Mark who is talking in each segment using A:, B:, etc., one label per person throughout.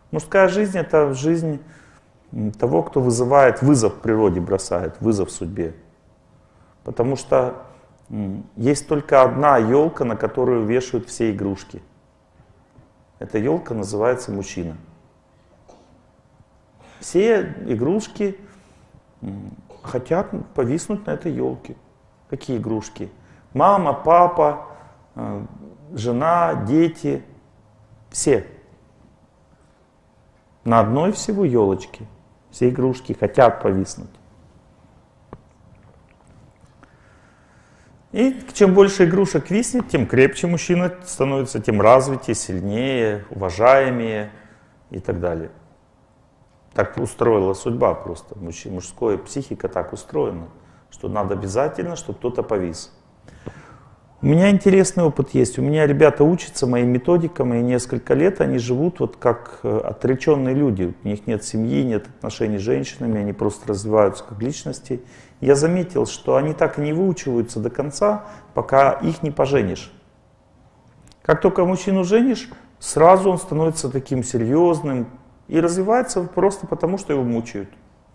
A: Мужская жизнь — это жизнь того, кто вызывает вызов природе, бросает вызов судьбе. Потому что есть только одна елка, на которую вешают все игрушки. Эта елка называется мужчина. Все игрушки хотят повиснуть на этой елке. Какие игрушки? Мама, папа, жена, дети. Все. На одной всего елочке. Все игрушки хотят повиснуть. И чем больше игрушек виснет, тем крепче мужчина становится, тем развитее, сильнее, уважаемее и так далее. Так устроила судьба просто. Мужская психика так устроена, что надо обязательно, чтобы кто-то повис. У меня интересный опыт есть. У меня ребята учатся моим методикам, и несколько лет они живут вот как отреченные люди. У них нет семьи, нет отношений с женщинами, они просто развиваются как личности. Я заметил, что они так и не выучиваются до конца, пока их не поженишь. Как только мужчину женишь, сразу он становится таким серьезным и развивается просто потому, что его мучают.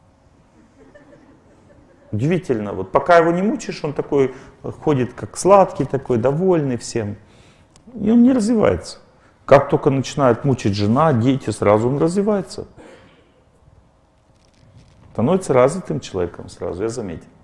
A: Удивительно, вот пока его не мучаешь, он такой ходит как сладкий, такой довольный всем, и он не развивается. Как только начинает мучить жена, дети, сразу он развивается. Становится развитым человеком сразу, я заметил.